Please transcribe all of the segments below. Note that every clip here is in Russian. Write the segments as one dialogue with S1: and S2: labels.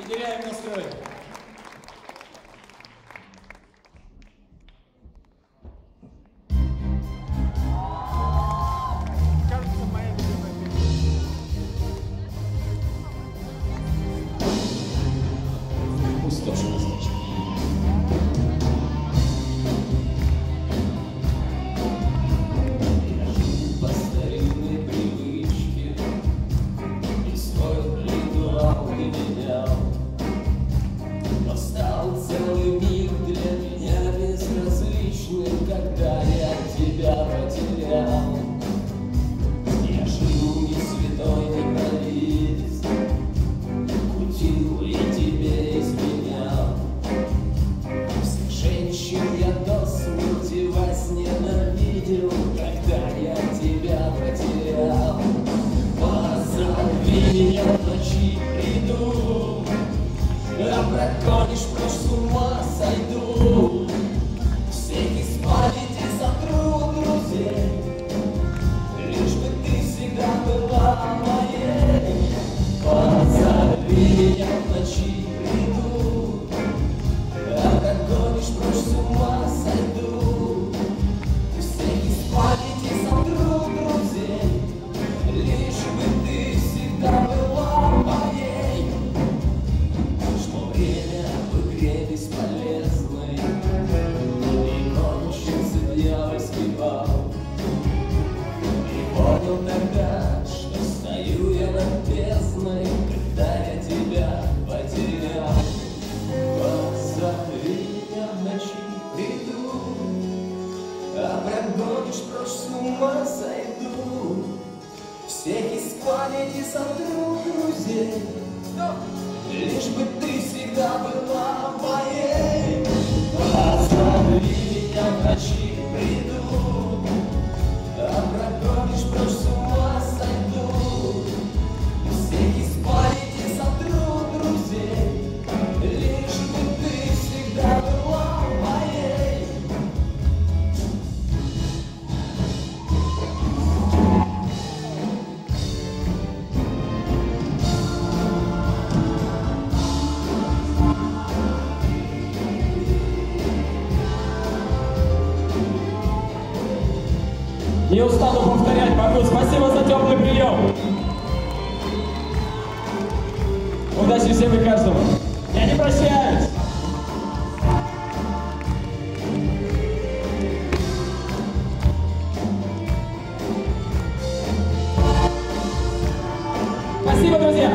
S1: теряем настрой.
S2: Кажется, моя любимая песня.
S1: Пустошь.
S3: Когда я тебя потерял, я жил не святой, не провидец, кутил и тебе изменял. Всех женщин я до смерти возненавидел, когда я тебя потерял. Позови меня в ночи, приду, а прогонишь прочь, с ума сойду. Лишь бы ты всегда была моей. Позови меня в ночи, приду, а прогонишь прочь, с ума сойду. Всех из памяти сотру друзей, лишь бы ты всегда была моей. Что время в игре бесполезной, и кончился дьявольский бал. Понял тогда, что стою я над бездной, когда я тебя потерял. Позови меня в ночи, приду, а прогонишь прочь, с ума сойду. Всех из памяти сотру друзей, лишь бы ты всегда была моей. Позови меня в ночи, приду, а прогонишь прочь, с ума сойду. Всех из памяти сотру друзей, лишь бы ты всегда была моей.
S1: Не устану повторять, могу. Спасибо за теплый прием. Удачи всем и каждому. Я не прощаюсь. Спасибо, друзья.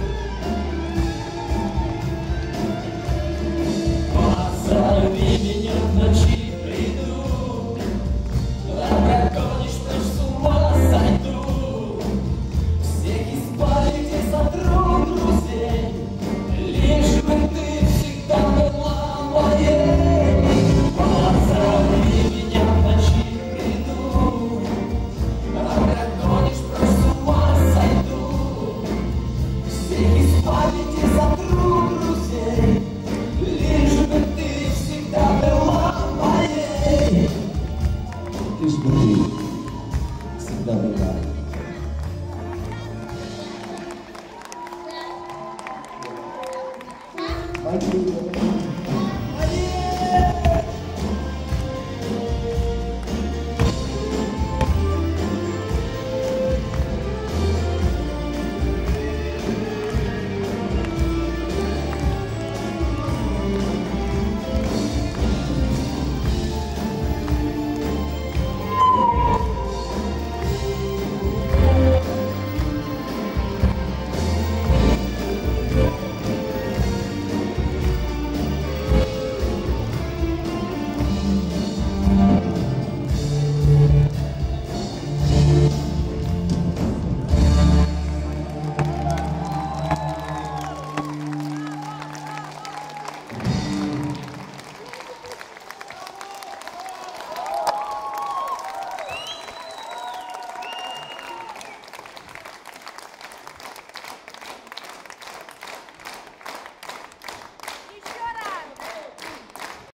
S3: Позови меня в ночи, приду, а прогонишь прочь, с ума сойду. Всех из памяти сотру друзей, лишь бы ты всегда была моей. Позови меня в ночи, приду, а прогонишь прочь, с ума сойду. Всех из памяти сотру друзей, лишь бы ты всегда была моей.
S1: Лишь бы ты всегда была.
S3: Моя